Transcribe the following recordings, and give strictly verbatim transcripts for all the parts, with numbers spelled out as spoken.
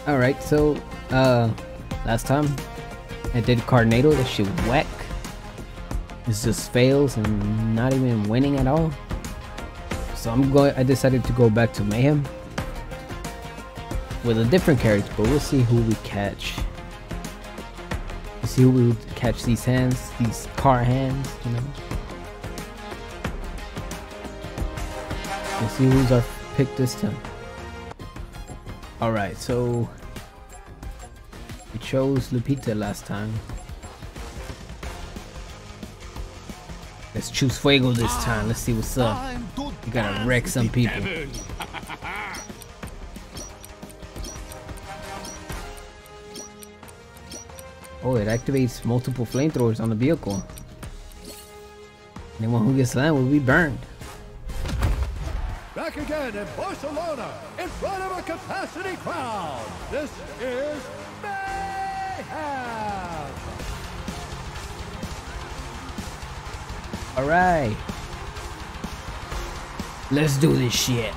Alright, so uh last time I did Carnado, that shit whack. It just fails and not even winning at all. So I'm going I decided to go back to Mayhem with a different character, but we'll see who we catch. We'll see who we would catch these hands, these car hands, you know. We'll see who's our pick this time. Alright, so we chose Lupita last time. Let's choose Fuego this time. Let's see what's up. We gotta wreck some people. Oh, it activates multiple flamethrowers on the vehicle. Anyone who gets that will be burned. Back again in Barcelona, in front of a capacity crowd. This is Mayhem. All right, let's do this shit.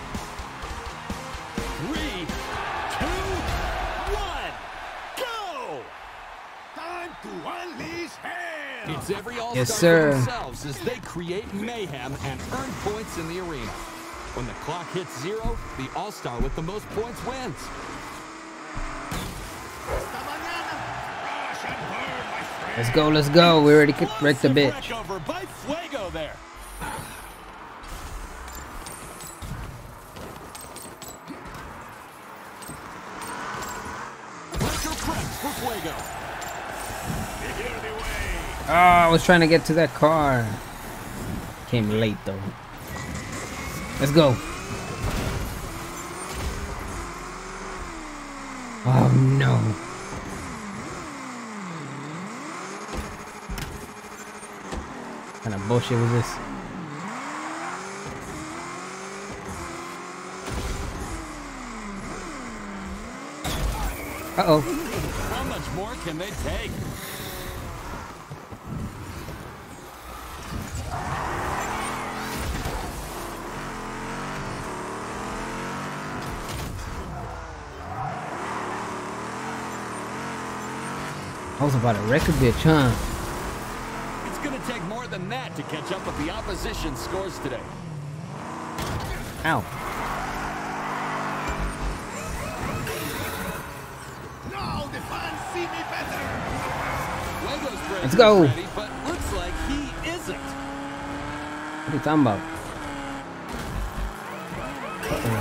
Three, two, one, go! Time to unleash hell. It's every all-star Yes, sir. for themselves as they create mayhem and earn points in the arena. When the clock hits zero, the all-star with the most points wins. Let's go, let's go. We already wrecked the bitch. Over by Fuego there. Pressure press for Fuego. Oh, I was trying to get to that car. Came late though. Let's go. Oh no. What kind of bullshit was this? Uh oh. How much more can they take? I was about to wreck a bitch, huh? It's gonna take more than that to catch up with the opposition scores today. Ow. Now the fans see me better. Fuego's break Let's is go. ready, but looks like he isn't. What are you talking about? Uh-oh.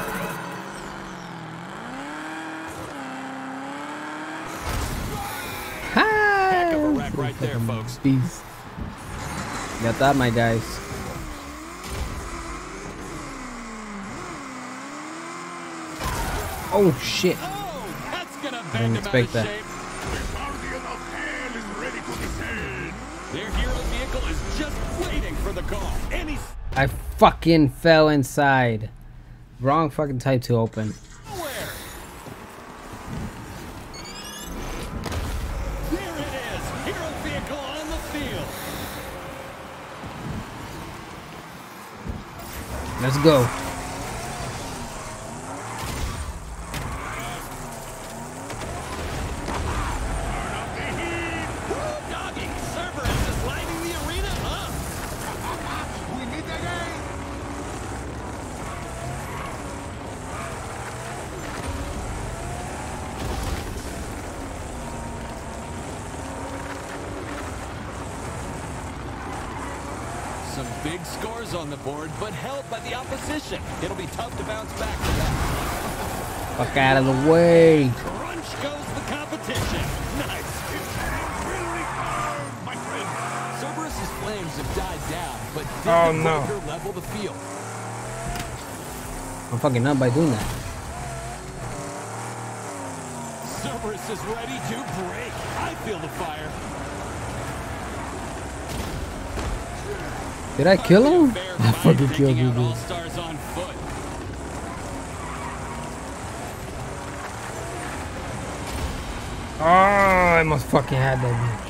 Heck of a wreck right there, folks. Peace. Got that, my guys. Oh shit! Oh, that's gonna I bend didn't him expect out of that. shape. The guardian of hell is ready to descend. Their hero vehicle is just waiting for the call. And he's I fucking fell inside. Wrong fucking type to open. nowhere. There it is. Hero vehicle on the field. Let's go. Woo, doggy. Cerberus is lighting the arena up. We need the game. Some big scores on the board, but held by the opposition. It'll be tough to bounce back from that. Fuck out of the way. Crunch goes the competition. Nice. My friend. Cerberus's flames have died down, but did Oh, the no. breaker level the field? I'm fucking up by doing that. Cerberus is ready to break. I feel the fire. Did I kill him? Fair I fight fucking killed taking you, out dude. All-Stars on foot. Oh, I must fucking had that bitch.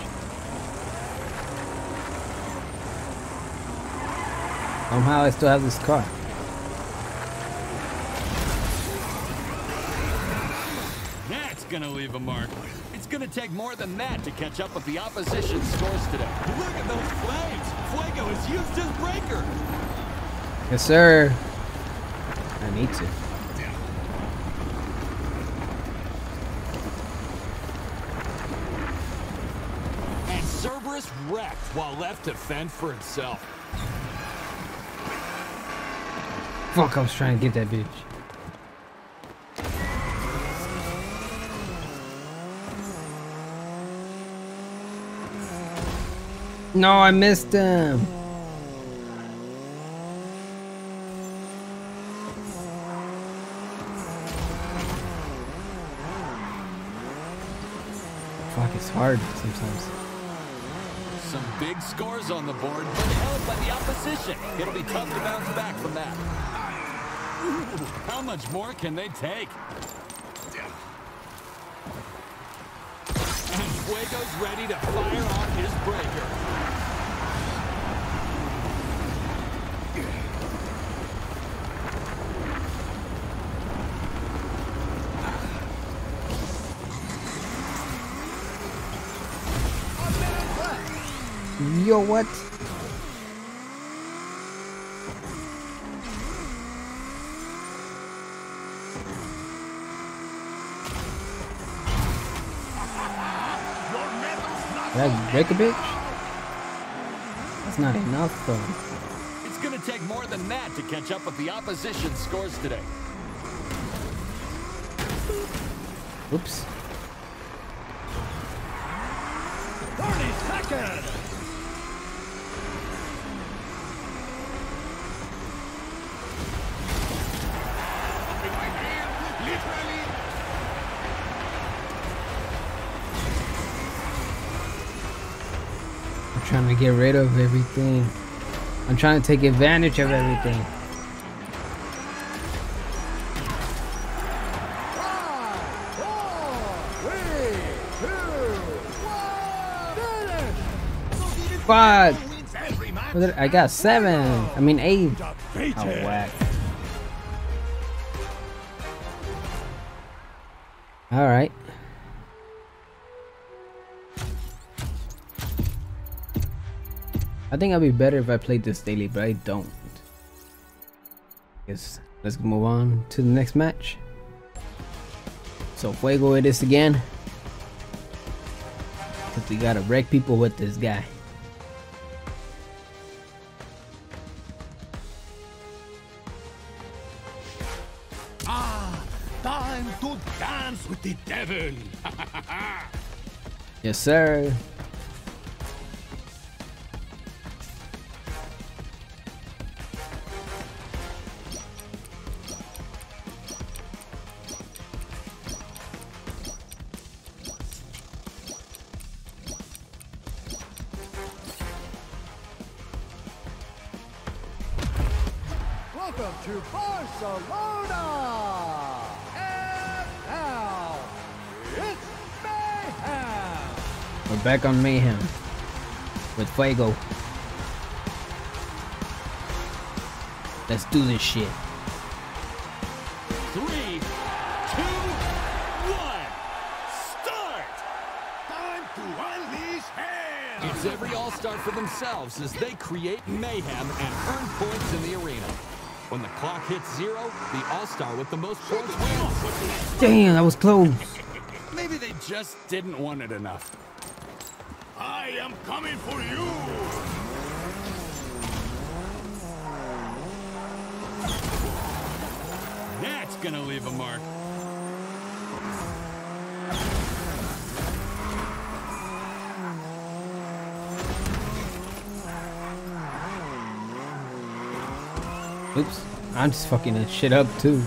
Somehow I still have this car. gonna leave a mark. It's gonna take more than that to catch up with the opposition's scores today. Look at those flames! Fuego has used his breaker! Yes, sir. I need to. And Cerberus wrecked while left to fend for himself. Fuck, I was trying to get that bitch. No, I missed him. Fuck, it's hard sometimes. Some big scores on the board, but held by the opposition. It'll be tough to bounce back from that. How much more can they take? And Fuego's ready to fire on his breaker. Yo, what? Did I break a bitch? That's not enough, though. It's gonna take more than that to catch up with the opposition's scores today. Oops. thirty seconds. I'm trying to get rid of everything. I'm trying to take advantage of everything. Fuck! I got seven. I mean eight. Oh, whack. Alright. I think I'd be better if I played this daily, but I don't. Guess let's move on to the next match. So Fuego it is again. Cause we gotta wreck people with this guy. Ah, time to dance with the devil. Yes, sir. Welcome to Barcelona! And now, it's Mayhem! We're back on Mayhem with Fuego. Let's do this shit. Three, two, one, start! Time to unleash hell! It's every all-star for themselves as they create mayhem and earn points in the arena. When the clock hits zero, the all-star with the most points wins. Damn, that was close. Maybe they just didn't want it enough. I am coming for you! That's gonna leave a mark. Oops, I'm just fucking that shit up too.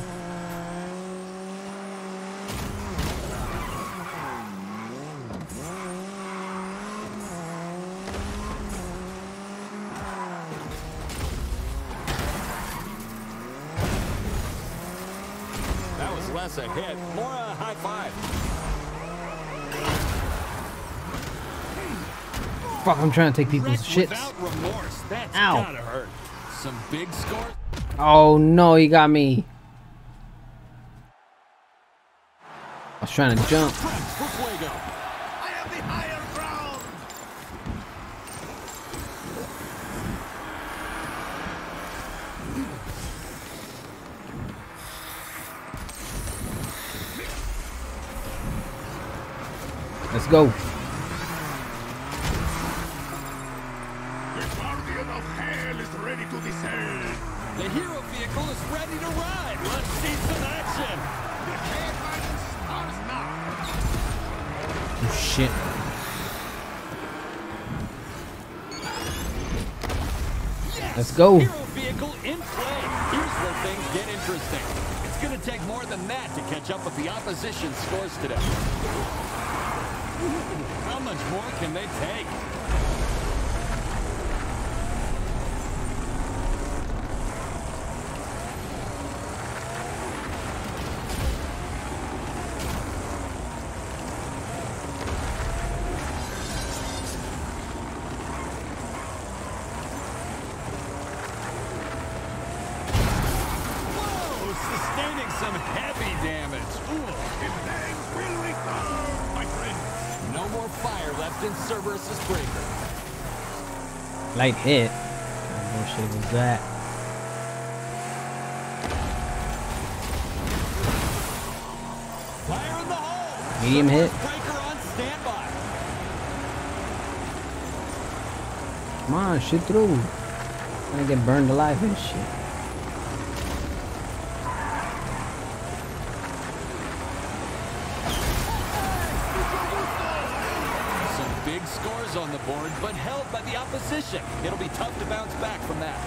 That was less a hit, more a high five. Fuck, I'm trying to take people's shits. Without remorse, that's Ow. gotta hurt. Some big scores. Oh no, he got me. Oh was trying to jump. For Fuego. I am the higher ground. Let's go. The guardian of hell is ready to descend. The hero vehicle is ready to ride. Let's see some action. The headline starts now. Oh shit. Yes! Let's go. Hero vehicle in play. Here's where things get interesting. It's going to take more than that to catch up with the opposition scores today. How much more can they take? Whoa! Sustaining some heavy damage. Ooh. The bangs will return, my friend. No more fire left in Cerberus's breaker. Light hit. What bullshit was that? Fire in the hole. Medium hit. Breaker on standby. Come on, shoot through. I'm gonna get burned alive and shit. Some big scores on the board, but held by the opposition. It'll be tough to bounce back from that.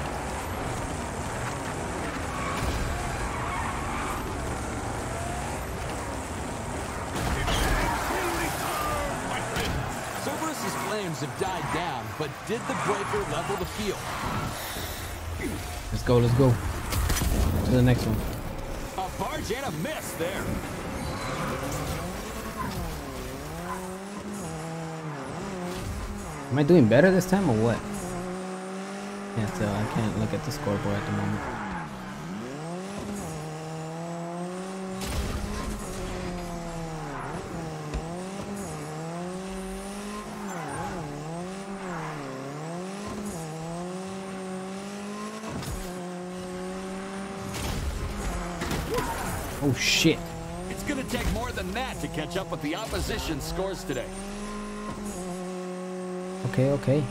Cerberus's flames have died down, but did the breaker level the field? Let's go, let's go. To the next one. A barge and a miss there. Am I doing better this time or what? Can't tell. I can't look at the scoreboard at the moment. Oh shit. It's going to take more than that to catch up with the opposition scores today. Okay, okay.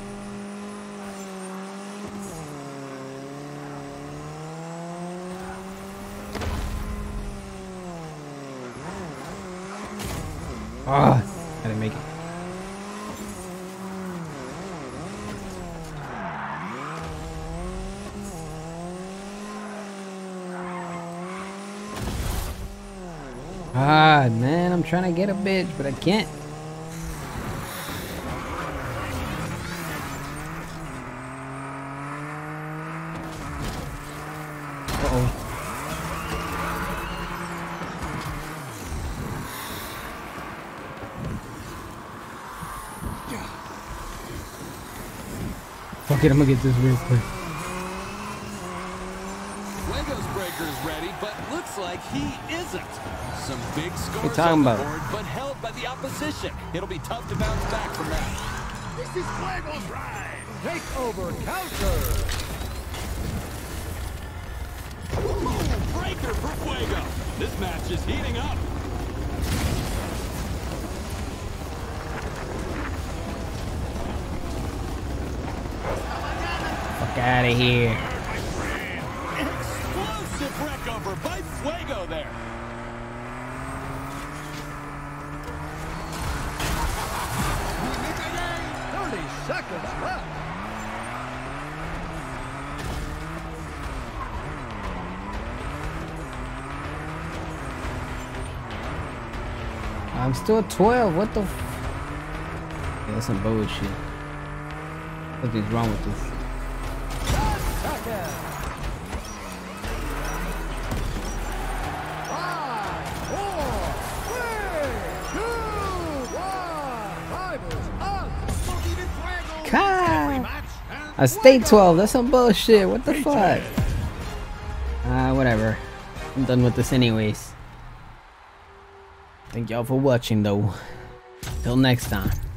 Ah, I didn't make it. Ah, man, I'm trying to get a bitch, but I can't. Uh-oh. Fuck it, I'm gonna get this real quick. Fuego's breaker is ready, but looks like he isn't. Some big scores What you talking on the about? board, but held by the opposition. It'll be tough to bounce back from that. This is Fuego's ride. Take over counter. Ooh, breaker for Fuego. This match is heating up. Fuck out of here. Explosive wreck over by Fuego there. thirty seconds left. I'm still at twelve. What the f? Yeah, that's some bullshit. What is wrong with this? Five, four, three, two, one. Time is up. God. I stayed twelve. That's some bullshit. What the fuck? Ah, uh, whatever. I'm done with this anyways. Thank y'all for watching though. Till next time.